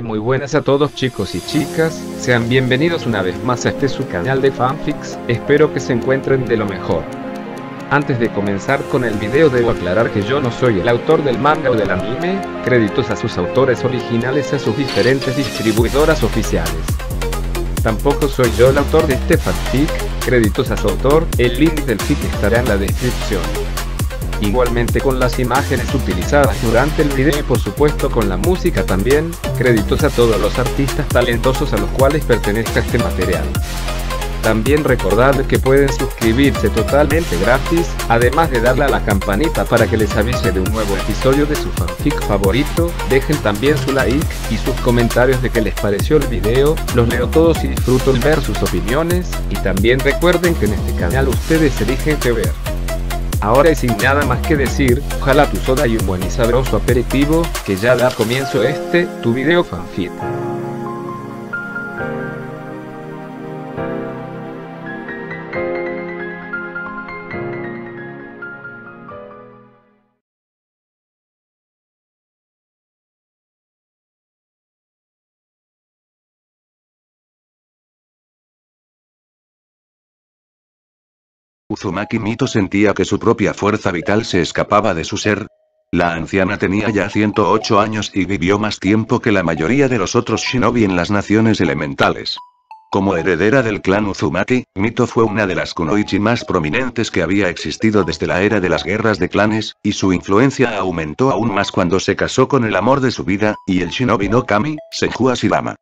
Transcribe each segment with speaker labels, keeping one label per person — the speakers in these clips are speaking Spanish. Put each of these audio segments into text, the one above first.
Speaker 1: Muy buenas a todos chicos y chicas, sean bienvenidos una vez más a este su canal de fanfics, espero que se encuentren de lo mejor. Antes de comenzar con el video debo aclarar que yo no soy el autor del manga o del anime, créditos a sus autores originales a sus diferentes distribuidoras oficiales. Tampoco soy yo el autor de este fanfic, créditos a su autor, el link del fic estará en la descripción. Igualmente con las imágenes utilizadas durante el video y por supuesto con la música también, créditos a todos los artistas talentosos a los cuales pertenezca este material. También recordad que pueden suscribirse totalmente gratis, además de darle a la campanita para que les avise de un nuevo episodio de su fanfic favorito, dejen también su like y sus comentarios de qué les pareció el video, los leo todos y disfruto en ver sus opiniones, y también recuerden que en este canal ustedes eligen qué ver. Ahora y sin nada más que decir, ojalá tu soda y un buen y sabroso aperitivo, que ya da comienzo tu video fanfic.
Speaker 2: Uzumaki Mito sentía que su propia fuerza vital se escapaba de su ser. La anciana tenía ya 108 años y vivió más tiempo que la mayoría de los otros shinobi en las naciones elementales. Como heredera del clan Uzumaki, Mito fue una de las kunoichi más prominentes que había existido desde la era de las guerras de clanes, y su influencia aumentó aún más cuando se casó con el amor de su vida, y el shinobi no kami, Senju Hashirama.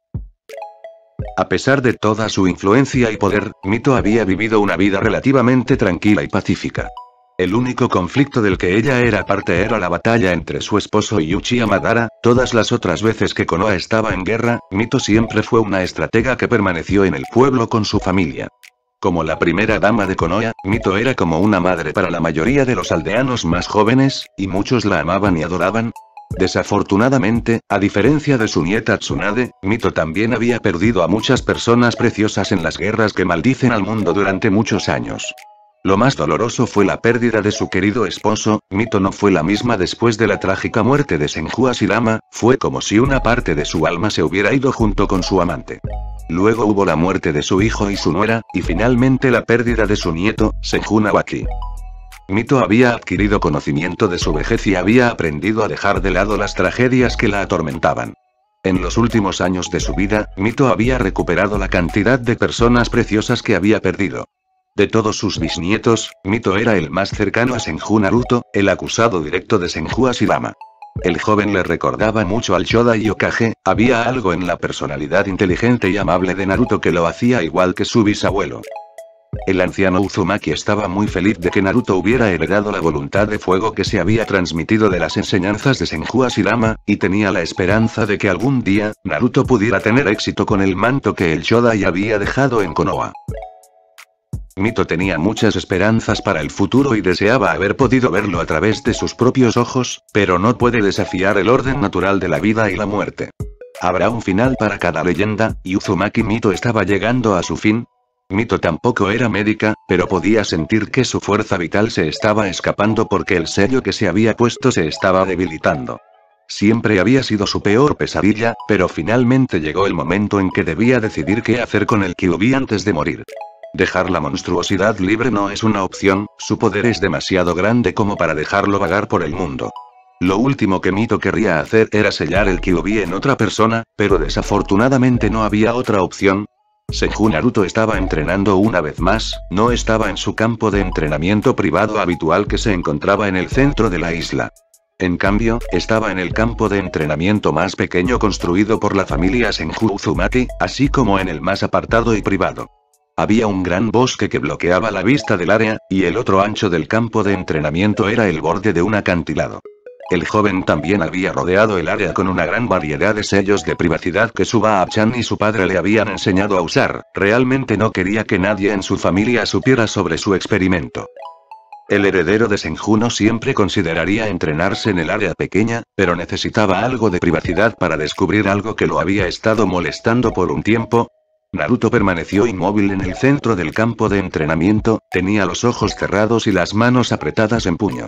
Speaker 2: A pesar de toda su influencia y poder, Mito había vivido una vida relativamente tranquila y pacífica. El único conflicto del que ella era parte era la batalla entre su esposo y Uchiha Madara. Todas las otras veces que Konoha estaba en guerra, Mito siempre fue una estratega que permaneció en el pueblo con su familia. Como la primera dama de Konoha, Mito era como una madre para la mayoría de los aldeanos más jóvenes, y muchos la amaban y adoraban. Desafortunadamente, a diferencia de su nieta Tsunade, Mito también había perdido a muchas personas preciosas en las guerras que maldicen al mundo durante muchos años. Lo más doloroso fue la pérdida de su querido esposo. Mito no fue la misma después de la trágica muerte de Senju Hashirama, fue como si una parte de su alma se hubiera ido junto con su amante. Luego hubo la muerte de su hijo y su nuera, y finalmente la pérdida de su nieto, Senju Nawaki. Mito había adquirido conocimiento de su vejez y había aprendido a dejar de lado las tragedias que la atormentaban. En los últimos años de su vida, Mito había recuperado la cantidad de personas preciosas que había perdido. De todos sus bisnietos, Mito era el más cercano a Senju Naruto, el acusado directo de Senju Hashirama. El joven le recordaba mucho al Shodai Hokage, había algo en la personalidad inteligente y amable de Naruto que lo hacía igual que su bisabuelo. El anciano Uzumaki estaba muy feliz de que Naruto hubiera heredado la voluntad de fuego que se había transmitido de las enseñanzas de Senju Hashirama, y tenía la esperanza de que algún día, Naruto pudiera tener éxito con el manto que el Shodai había dejado en Konoha. Mito tenía muchas esperanzas para el futuro y deseaba haber podido verlo a través de sus propios ojos, pero no puede desafiar el orden natural de la vida y la muerte. Habrá un final para cada leyenda, y Uzumaki Mito estaba llegando a su fin. Mito tampoco era médica, pero podía sentir que su fuerza vital se estaba escapando porque el sello que se había puesto se estaba debilitando. Siempre había sido su peor pesadilla, pero finalmente llegó el momento en que debía decidir qué hacer con el Kyuubi antes de morir. Dejar la monstruosidad libre no es una opción, su poder es demasiado grande como para dejarlo vagar por el mundo. Lo último que Mito querría hacer era sellar el Kyuubi en otra persona, pero desafortunadamente no había otra opción. Senju Naruto estaba entrenando una vez más, no estaba en su campo de entrenamiento privado habitual que se encontraba en el centro de la isla. En cambio, estaba en el campo de entrenamiento más pequeño construido por la familia Senju Uzumaki, así como en el más apartado y privado. Había un gran bosque que bloqueaba la vista del área, y el otro ancho del campo de entrenamiento era el borde de un acantilado. El joven también había rodeado el área con una gran variedad de sellos de privacidad que Suba-chan y su padre le habían enseñado a usar. Realmente no quería que nadie en su familia supiera sobre su experimento. El heredero de Senju no siempre consideraría entrenarse en el área pequeña, pero necesitaba algo de privacidad para descubrir algo que lo había estado molestando por un tiempo. Naruto permaneció inmóvil en el centro del campo de entrenamiento, tenía los ojos cerrados y las manos apretadas en puños.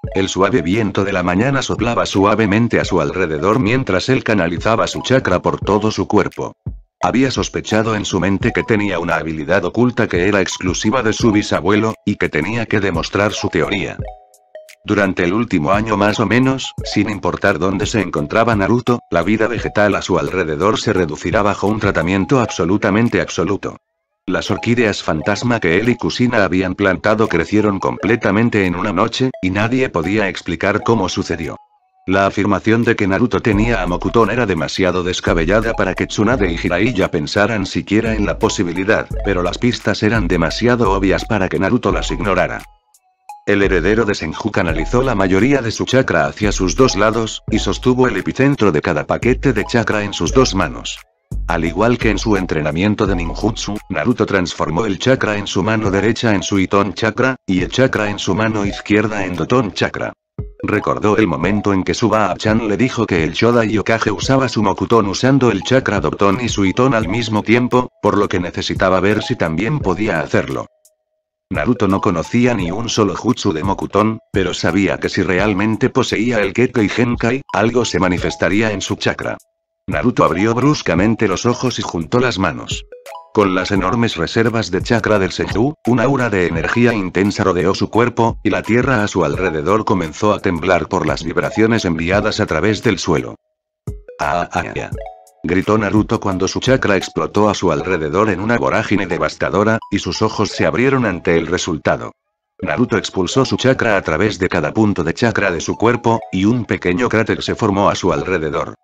Speaker 2: El suave viento de la mañana soplaba suavemente a su alrededor mientras él canalizaba su chakra por todo su cuerpo. Había sospechado en su mente que tenía una habilidad oculta que era exclusiva de su bisabuelo, y que tenía que demostrar su teoría. Durante el último año más o menos, sin importar dónde se encontraba Naruto, la vida vegetal a su alrededor se reducirá bajo un tratamiento absolutamente absoluto. Las orquídeas fantasma que él y Kusina habían plantado crecieron completamente en una noche, y nadie podía explicar cómo sucedió. La afirmación de que Naruto tenía a Mokuton era demasiado descabellada para que Tsunade y Jiraiya pensaran siquiera en la posibilidad, pero las pistas eran demasiado obvias para que Naruto las ignorara. El heredero de Senju canalizó la mayoría de su chakra hacia sus dos lados, y sostuvo el epicentro de cada paquete de chakra en sus dos manos. Al igual que en su entrenamiento de ninjutsu, Naruto transformó el chakra en su mano derecha en Suiton chakra, y el chakra en su mano izquierda en Doton chakra. Recordó el momento en que Suba-chan le dijo que el Shodai Hokage usaba su Mokuton usando el chakra Doton y Suiton al mismo tiempo, por lo que necesitaba ver si también podía hacerlo. Naruto no conocía ni un solo jutsu de Mokuton, pero sabía que si realmente poseía el Kekkei Genkai, algo se manifestaría en su chakra. Naruto abrió bruscamente los ojos y juntó las manos. Con las enormes reservas de chakra del Senju, un aura de energía intensa rodeó su cuerpo, y la tierra a su alrededor comenzó a temblar por las vibraciones enviadas a través del suelo. ¡Ah, ah, ah! Gritó Naruto cuando su chakra explotó a su alrededor en una vorágine devastadora, y sus ojos se abrieron ante el resultado. Naruto expulsó su chakra a través de cada punto de chakra de su cuerpo, y un pequeño cráter se formó a su alrededor.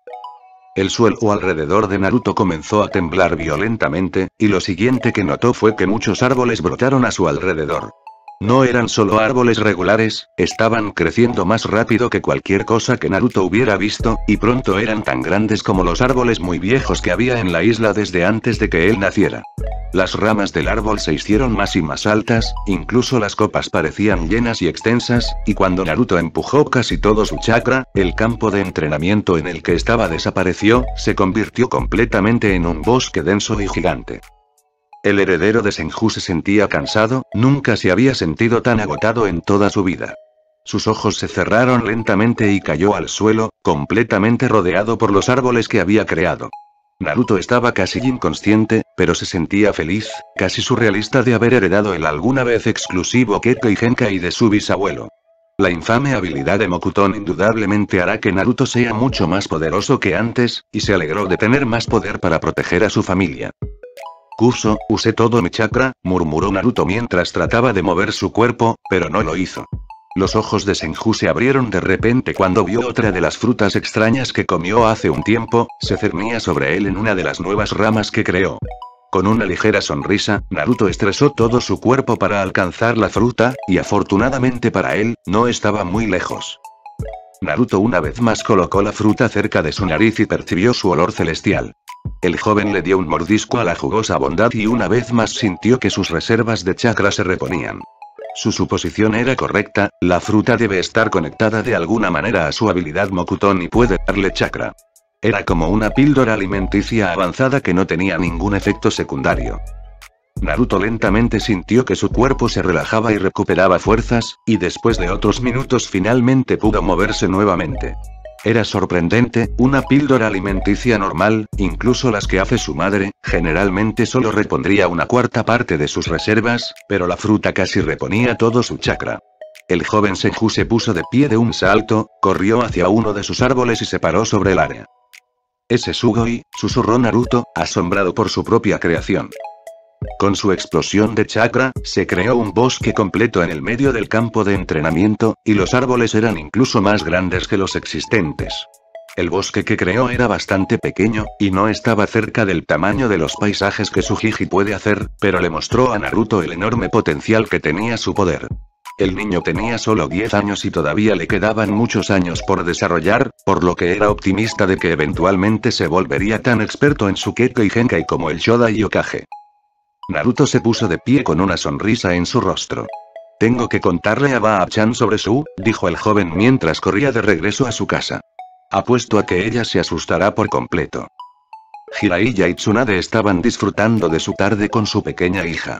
Speaker 2: El suelo alrededor de Naruto comenzó a temblar violentamente, y lo siguiente que notó fue que muchos árboles brotaron a su alrededor. No eran solo árboles regulares, estaban creciendo más rápido que cualquier cosa que Naruto hubiera visto, y pronto eran tan grandes como los árboles muy viejos que había en la isla desde antes de que él naciera. Las ramas del árbol se hicieron más y más altas, incluso las copas parecían llenas y extensas, y cuando Naruto empujó casi todo su chakra, el campo de entrenamiento en el que estaba desapareció, se convirtió completamente en un bosque denso y gigante. El heredero de Senju se sentía cansado, nunca se había sentido tan agotado en toda su vida. Sus ojos se cerraron lentamente y cayó al suelo, completamente rodeado por los árboles que había creado. Naruto estaba casi inconsciente, pero se sentía feliz, casi surrealista de haber heredado el alguna vez exclusivo Kekkei Genkai de su bisabuelo. La infame habilidad de Mokuton indudablemente hará que Naruto sea mucho más poderoso que antes, y se alegró de tener más poder para proteger a su familia. Kuso, usé todo mi chakra, murmuró Naruto mientras trataba de mover su cuerpo, pero no lo hizo. Los ojos de Senju se abrieron de repente cuando vio otra de las frutas extrañas que comió hace un tiempo, se cernía sobre él en una de las nuevas ramas que creó. Con una ligera sonrisa, Naruto estresó todo su cuerpo para alcanzar la fruta, y afortunadamente para él, no estaba muy lejos. Naruto una vez más colocó la fruta cerca de su nariz y percibió su olor celestial. El joven le dio un mordisco a la jugosa bondad y una vez más sintió que sus reservas de chakra se reponían. Su suposición era correcta, la fruta debe estar conectada de alguna manera a su habilidad Mokuton y puede darle chakra. Era como una píldora alimenticia avanzada que no tenía ningún efecto secundario. Naruto lentamente sintió que su cuerpo se relajaba y recuperaba fuerzas, y después de otros minutos finalmente pudo moverse nuevamente. Era sorprendente, una píldora alimenticia normal, incluso las que hace su madre, generalmente solo repondría una cuarta parte de sus reservas, pero la fruta casi reponía todo su chakra. El joven Senju se puso de pie de un salto, corrió hacia uno de sus árboles y se paró sobre el área. «Ese Sugoi», susurró Naruto, asombrado por su propia creación. Con su explosión de chakra, se creó un bosque completo en el medio del campo de entrenamiento, y los árboles eran incluso más grandes que los existentes. El bosque que creó era bastante pequeño, y no estaba cerca del tamaño de los paisajes que Tsujiji puede hacer, pero le mostró a Naruto el enorme potencial que tenía su poder. El niño tenía solo 10 años y todavía le quedaban muchos años por desarrollar, por lo que era optimista de que eventualmente se volvería tan experto en su Kekkei Genkai como el Shodai Hokage. Naruto se puso de pie con una sonrisa en su rostro. «Tengo que contarle a Ba-chan sobre Su», dijo el joven mientras corría de regreso a su casa. «Apuesto a que ella se asustará por completo». Jiraiya y Tsunade estaban disfrutando de su tarde con su pequeña hija.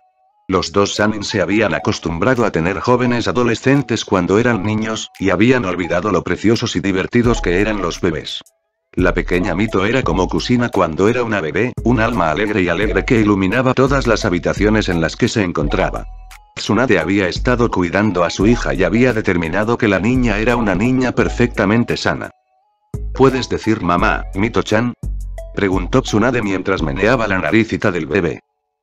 Speaker 2: Los dos Sanin se habían acostumbrado a tener jóvenes adolescentes cuando eran niños, y habían olvidado lo preciosos y divertidos que eran los bebés. La pequeña Mito era como Kusina cuando era una bebé, un alma alegre que iluminaba todas las habitaciones en las que se encontraba. Tsunade había estado cuidando a su hija y había determinado que la niña era una niña perfectamente sana. ¿Puedes decir mamá, Mito-chan?, preguntó Tsunade mientras meneaba la naricita del bebé.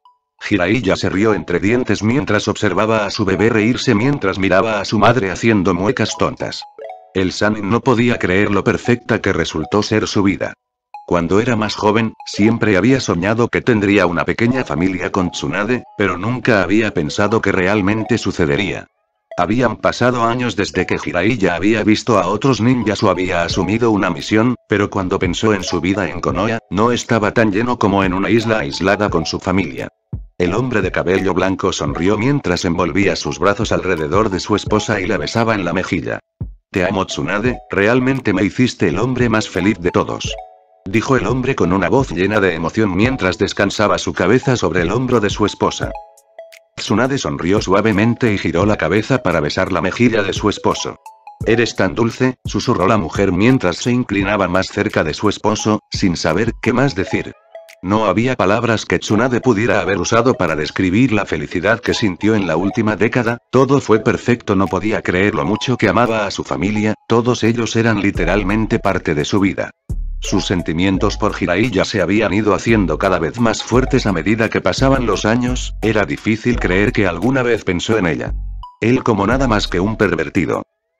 Speaker 2: Jiraiya se rió entre dientes mientras observaba a su bebé reírse mientras miraba a su madre haciendo muecas tontas. El Sanin no podía creer lo perfecta que resultó ser su vida. Cuando era más joven, siempre había soñado que tendría una pequeña familia con Tsunade, pero nunca había pensado que realmente sucedería. Habían pasado años desde que Jiraiya había visto a otros ninjas o había asumido una misión, pero cuando pensó en su vida en Konoha, no estaba tan lleno como en una isla aislada con su familia. El hombre de cabello blanco sonrió mientras envolvía sus brazos alrededor de su esposa y la besaba en la mejilla. Te amo, Tsunade, realmente me hiciste el hombre más feliz de todos. Dijo el hombre con una voz llena de emoción mientras descansaba su cabeza sobre el hombro de su esposa. Tsunade sonrió suavemente y giró la cabeza para besar la mejilla de su esposo. Eres tan dulce, susurró la mujer mientras se inclinaba más cerca de su esposo, sin saber qué más decir. No había palabras que Tsunade pudiera haber usado para describir la felicidad que sintió en la última década, todo fue perfecto, no podía creer lo mucho que amaba a su familia, todos ellos eran literalmente parte de su vida. Sus sentimientos por Jiraiya se habían ido haciendo cada vez más fuertes a medida que pasaban los años, era difícil creer que alguna vez pensó en ella. Él como nada más que un pervertido.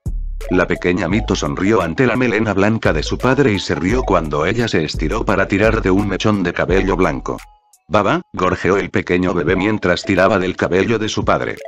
Speaker 2: La pequeña Mito sonrió ante la melena blanca de su padre y se rió cuando ella se estiró para tirar de un mechón de cabello blanco. Baba, gorjeó el pequeño bebé mientras tiraba del cabello de su padre.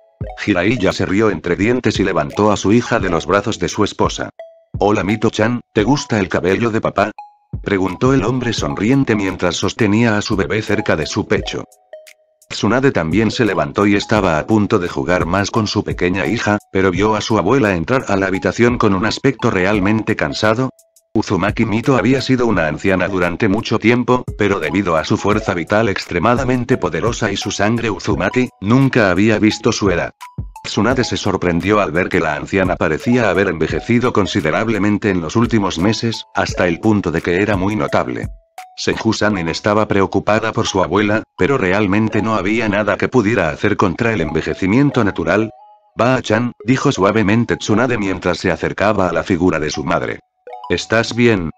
Speaker 2: Jiraiya se rió entre dientes y levantó a su hija de los brazos de su esposa. Hola Mito-chan, ¿te gusta el cabello de papá?, preguntó el hombre sonriente mientras sostenía a su bebé cerca de su pecho. Tsunade también se levantó y estaba a punto de jugar más con su pequeña hija, pero vio a su abuela entrar a la habitación con un aspecto realmente cansado. Uzumaki Mito había sido una anciana durante mucho tiempo, pero debido a su fuerza vital extremadamente poderosa y su sangre Uzumaki, nunca había visto su edad. Tsunade se sorprendió al ver que la anciana parecía haber envejecido considerablemente en los últimos meses, hasta el punto de que era muy notable. Senju Sanin estaba preocupada por su abuela, pero realmente no había nada que pudiera hacer contra el envejecimiento natural. Ba-chan, dijo suavemente Tsunade mientras se acercaba a la figura de su madre. ¿Estás bien?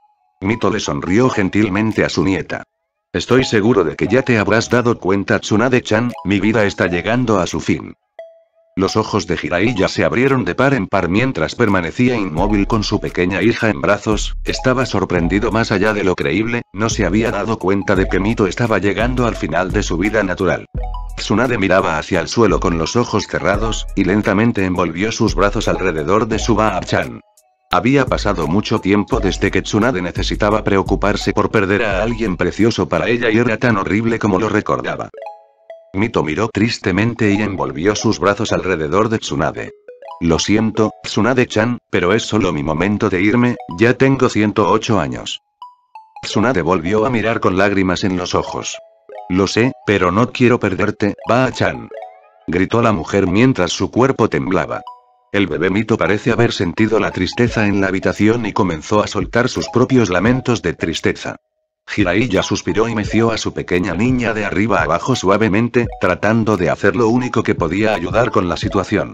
Speaker 2: Mito le sonrió gentilmente a su nieta. Estoy seguro de que ya te habrás dado cuenta, Tsunade-chan, mi vida está llegando a su fin. Los ojos de Jiraiya se abrieron de par en par mientras permanecía inmóvil con su pequeña hija en brazos, estaba sorprendido más allá de lo creíble, no se había dado cuenta de que Mito estaba llegando al final de su vida natural. Tsunade miraba hacia el suelo con los ojos cerrados, y lentamente envolvió sus brazos alrededor de su Ba-chan. Había pasado mucho tiempo desde que Tsunade necesitaba preocuparse por perder a alguien precioso para ella y era tan horrible como lo recordaba. Mito miró tristemente y envolvió sus brazos alrededor de Tsunade. Lo siento, Tsunade-chan, pero es solo mi momento de irme, ya tengo 108 años. Tsunade volvió a mirar con lágrimas en los ojos. Lo sé, pero no quiero perderte, Ba-chan. Gritó la mujer mientras su cuerpo temblaba. El bebé Mito parece haber sentido la tristeza en la habitación y comenzó a soltar sus propios lamentos de tristeza. Jiraiya suspiró y meció a su pequeña niña de arriba abajo suavemente, tratando de hacer lo único que podía ayudar con la situación.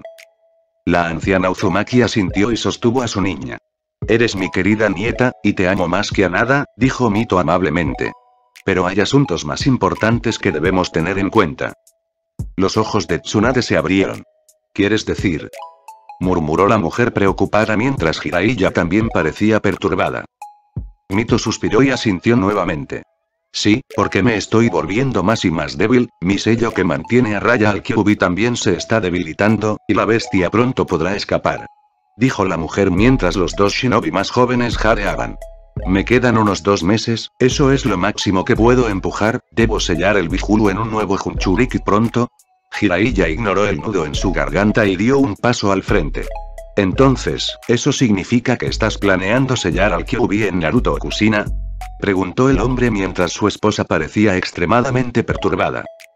Speaker 2: La anciana Uzumaki asintió y sostuvo a su niña. Eres mi querida nieta, y te amo más que a nada, dijo Mito amablemente. Pero hay asuntos más importantes que debemos tener en cuenta. Los ojos de Tsunade se abrieron. ¿Quieres decir? Murmuró la mujer preocupada mientras Jiraiya también parecía perturbada. Mito suspiró y asintió nuevamente. Sí, porque me estoy volviendo más y más débil, mi sello que mantiene a raya al Kyuubi también se está debilitando, y la bestia pronto podrá escapar. Dijo la mujer mientras los dos shinobi más jóvenes jadeaban. Me quedan unos 2 meses, eso es lo máximo que puedo empujar, debo sellar el Bijulu en un nuevo Jinchuriki pronto. Jiraiya ignoró el nudo en su garganta y dio un paso al frente. Entonces, ¿eso significa que estás planeando sellar al Kyuubi en Naruto Kusina? Preguntó el hombre mientras su esposa parecía extremadamente perturbada.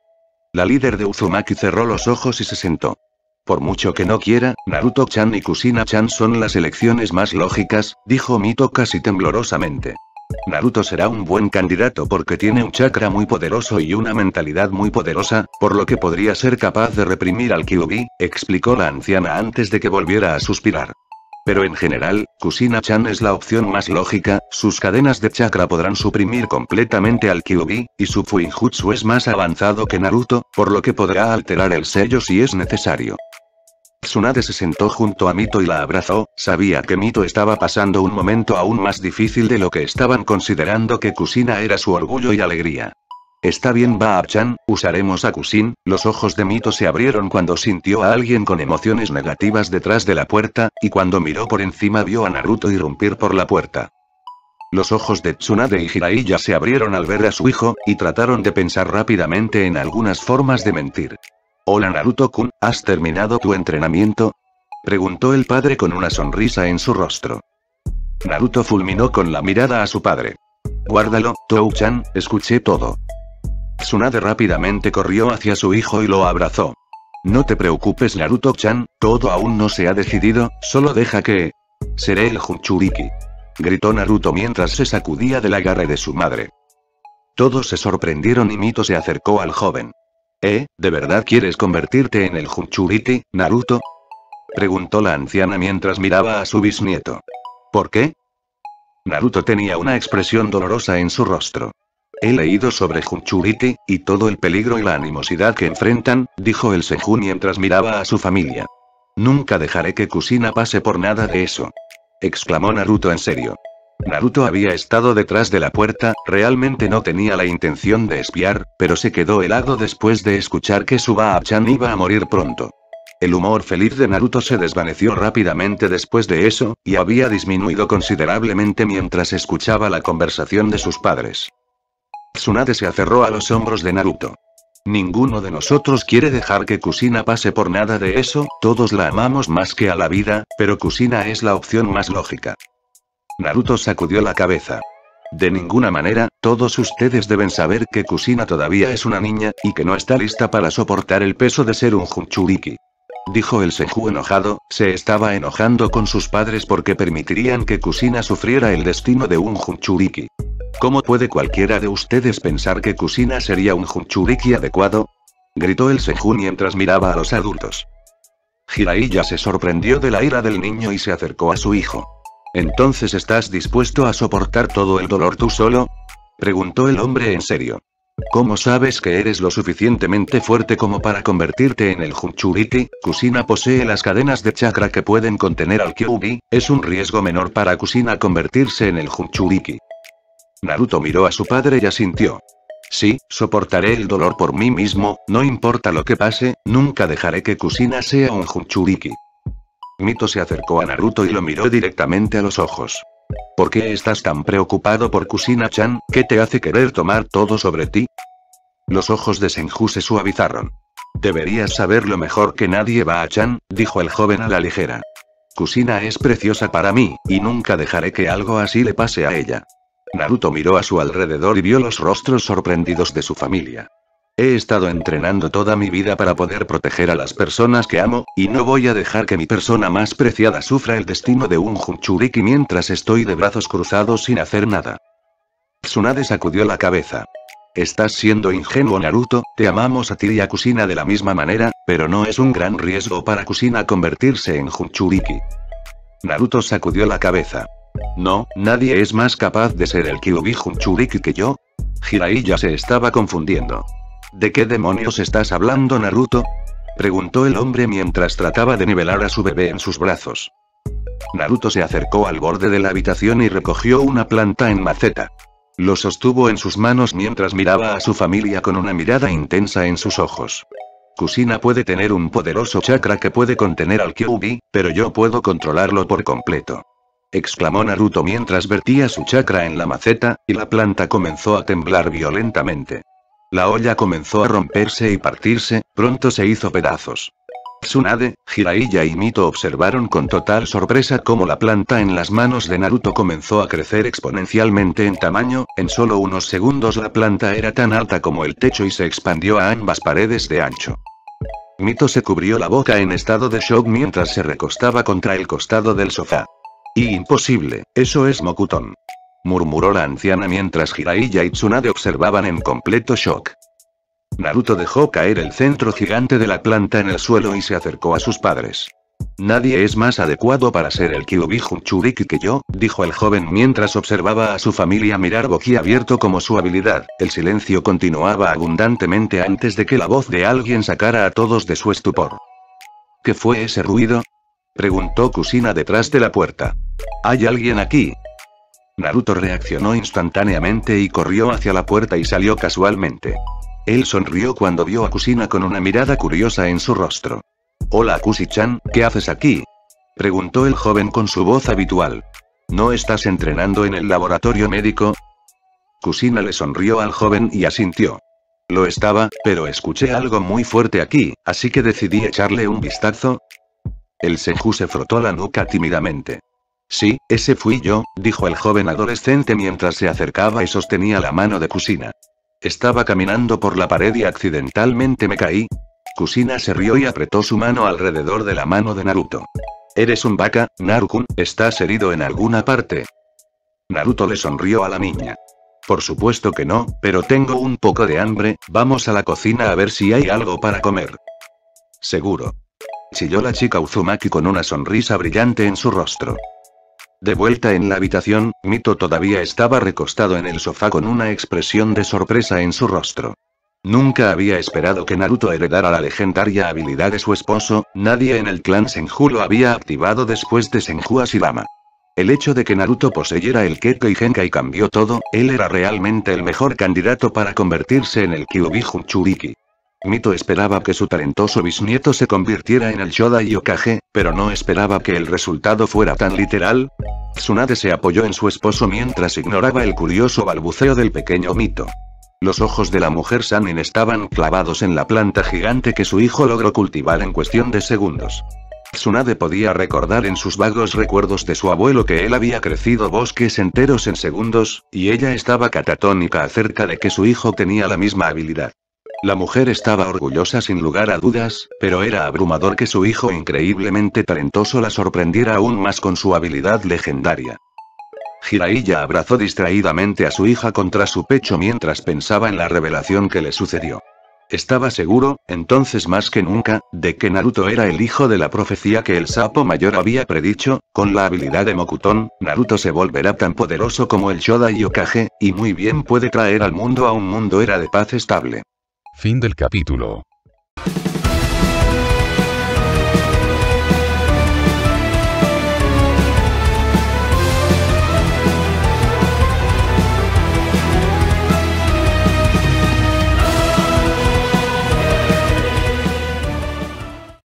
Speaker 2: La líder de Uzumaki cerró los ojos y se sentó. Por mucho que no quiera, Naruto-chan y Kusina-chan son las elecciones más lógicas, dijo Mito casi temblorosamente. Naruto será un buen candidato porque tiene un chakra muy poderoso y una mentalidad muy poderosa, por lo que podría ser capaz de reprimir al Kyuubi, explicó la anciana antes de que volviera a suspirar. Pero en general, Kusina-chan es la opción más lógica, sus cadenas de chakra podrán suprimir completamente al Kyuubi, y su Fuinjutsu es más avanzado que Naruto, por lo que podrá alterar el sello si es necesario. Tsunade se sentó junto a Mito y la abrazó, sabía que Mito estaba pasando un momento aún más difícil de lo que estaban considerando que Kusina era su orgullo y alegría. Está bien Baab-chan, usaremos a Kusin. Los ojos de Mito se abrieron cuando sintió a alguien con emociones negativas detrás de la puerta, y cuando miró por encima vio a Naruto irrumpir por la puerta. Los ojos de Tsunade y Jiraiya se abrieron al ver a su hijo, y trataron de pensar rápidamente en algunas formas de mentir. Hola Naruto-kun, ¿has terminado tu entrenamiento? Preguntó el padre con una sonrisa en su rostro. Naruto fulminó con la mirada a su padre. Guárdalo, Tou-chan, escuché todo. Tsunade rápidamente corrió hacia su hijo y lo abrazó. No te preocupes Naruto-chan, todo aún no se ha decidido, solo deja que... Seré el Jinchuriki. Gritó Naruto mientras se sacudía del agarre de su madre. Todos se sorprendieron y Mito se acercó al joven. ¿De verdad quieres convertirte en el Jinchuriki, Naruto? Preguntó la anciana mientras miraba a su bisnieto. ¿Por qué? Naruto tenía una expresión dolorosa en su rostro. He leído sobre Jinchuriki, y todo el peligro y la animosidad que enfrentan, dijo el Senju mientras miraba a su familia. Nunca dejaré que Kusina pase por nada de eso. Exclamó Naruto en serio. Naruto había estado detrás de la puerta, realmente no tenía la intención de espiar, pero se quedó helado después de escuchar que su Baab-chan iba a morir pronto. El humor feliz de Naruto se desvaneció rápidamente después de eso, y había disminuido considerablemente mientras escuchaba la conversación de sus padres. Tsunade se aferró a los hombros de Naruto. Ninguno de nosotros quiere dejar que Kusina pase por nada de eso, todos la amamos más que a la vida, pero Kusina es la opción más lógica. Naruto sacudió la cabeza. De ninguna manera, todos ustedes deben saber que Kusina todavía es una niña, y que no está lista para soportar el peso de ser un Jinchuriki. Dijo el Senju enojado, se estaba enojando con sus padres porque permitirían que Kusina sufriera el destino de un Jinchuriki. ¿Cómo puede cualquiera de ustedes pensar que Kusina sería un Jinchuriki adecuado? Gritó el Senju mientras miraba a los adultos. Jiraiya se sorprendió de la ira del niño y se acercó a su hijo. ¿Entonces estás dispuesto a soportar todo el dolor tú solo? Preguntó el hombre en serio. ¿Cómo sabes que eres lo suficientemente fuerte como para convertirte en el Jinchuriki? Kusina posee las cadenas de chakra que pueden contener al Kyuubi, es un riesgo menor para Kusina convertirse en el Jinchuriki. Naruto miró a su padre y asintió. Sí, soportaré el dolor por mí mismo, no importa lo que pase, nunca dejaré que Kusina sea un Jinchuriki. Mito se acercó a Naruto y lo miró directamente a los ojos. ¿Por qué estás tan preocupado por Kusina-chan? ¿Qué te hace querer tomar todo sobre ti? Los ojos de Senju se suavizaron. Deberías saberlo mejor que nadie Ba-chan, dijo el joven a la ligera. Kusina es preciosa para mí, y nunca dejaré que algo así le pase a ella. Naruto miró a su alrededor y vio los rostros sorprendidos de su familia. He estado entrenando toda mi vida para poder proteger a las personas que amo, y no voy a dejar que mi persona más preciada sufra el destino de un Jinchuriki mientras estoy de brazos cruzados sin hacer nada. Tsunade sacudió la cabeza. Estás siendo ingenuo Naruto, te amamos a ti y a Kusina de la misma manera, pero no es un gran riesgo para Kusina convertirse en Jinchuriki. Naruto sacudió la cabeza. No, nadie es más capaz de ser el Kyuubi Jinchuriki que yo. Jiraiya se estaba confundiendo. ¿De qué demonios estás hablando Naruto? Preguntó el hombre mientras trataba de nivelar a su bebé en sus brazos. Naruto se acercó al borde de la habitación y recogió una planta en maceta. Lo sostuvo en sus manos mientras miraba a su familia con una mirada intensa en sus ojos. Kusina puede tener un poderoso chakra que puede contener al Kyuubi, pero yo puedo controlarlo por completo. Exclamó Naruto mientras vertía su chakra en la maceta, y la planta comenzó a temblar violentamente. La olla comenzó a romperse y partirse, pronto se hizo pedazos. Tsunade, Jiraiya y Mito observaron con total sorpresa cómo la planta en las manos de Naruto comenzó a crecer exponencialmente en tamaño. En solo unos segundos la planta era tan alta como el techo y se expandió a ambas paredes de ancho. Mito se cubrió la boca en estado de shock mientras se recostaba contra el costado del sofá. Imposible, eso es Mokuton, murmuró la anciana mientras Jiraiya y Tsunade observaban en completo shock. Naruto dejó caer el centro gigante de la planta en el suelo y se acercó a sus padres. Nadie es más adecuado para ser el Kyuubi Jinchuriki que yo, dijo el joven mientras observaba a su familia mirar boquiabierto como su habilidad. El silencio continuaba abundantemente antes de que la voz de alguien sacara a todos de su estupor. ¿Qué fue ese ruido?, preguntó Kushina detrás de la puerta. ¿Hay alguien aquí? Naruto reaccionó instantáneamente y corrió hacia la puerta y salió casualmente. Él sonrió cuando vio a Kushina con una mirada curiosa en su rostro. Hola Kushi-chan, ¿qué haces aquí?, preguntó el joven con su voz habitual. ¿No estás entrenando en el laboratorio médico? Kushina le sonrió al joven y asintió. Lo estaba, pero escuché algo muy fuerte aquí, así que decidí echarle un vistazo. El Senju se frotó la nuca tímidamente. Sí, ese fui yo, dijo el joven adolescente mientras se acercaba y sostenía la mano de Kushina. Estaba caminando por la pared y accidentalmente me caí. Kushina se rió y apretó su mano alrededor de la mano de Naruto. ¿Eres un vaca, Naru-kun? ¿Estás herido en alguna parte? Naruto le sonrió a la niña. Por supuesto que no, pero tengo un poco de hambre, vamos a la cocina a ver si hay algo para comer. Seguro. Chilló la chica Uzumaki con una sonrisa brillante en su rostro. De vuelta en la habitación, Mito todavía estaba recostado en el sofá con una expresión de sorpresa en su rostro. Nunca había esperado que Naruto heredara la legendaria habilidad de su esposo. Nadie en el clan Senju lo había activado después de Senju Hashirama. El hecho de que Naruto poseyera el Kekkei Genkai cambió todo. Él era realmente el mejor candidato para convertirse en el Kyuubi Jinchuriki. Mito esperaba que su talentoso bisnieto se convirtiera en el Shodai Hokage, pero no esperaba que el resultado fuera tan literal. Tsunade se apoyó en su esposo mientras ignoraba el curioso balbuceo del pequeño Mito. Los ojos de la mujer Sannin estaban clavados en la planta gigante que su hijo logró cultivar en cuestión de segundos. Tsunade podía recordar en sus vagos recuerdos de su abuelo que él había crecido bosques enteros en segundos, y ella estaba catatónica acerca de que su hijo tenía la misma habilidad. La mujer estaba orgullosa sin lugar a dudas, pero era abrumador que su hijo increíblemente talentoso la sorprendiera aún más con su habilidad legendaria. Jiraiya abrazó distraídamente a su hija contra su pecho mientras pensaba en la revelación que le sucedió. Estaba seguro, entonces más que nunca, de que Naruto era el hijo de la profecía que el sapo mayor había predicho. Con la habilidad de Mokuton, Naruto se volverá tan poderoso como el Shodai Hokage, y muy bien puede traer al mundo a un mundo era de paz estable.
Speaker 3: Fin del capítulo.